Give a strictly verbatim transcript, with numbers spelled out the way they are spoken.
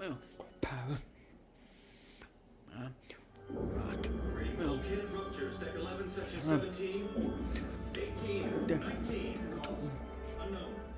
power. Rock. Rainbow Kid Rupture, Step eleven, Section seventeen, eighteen, nineteen, unknown.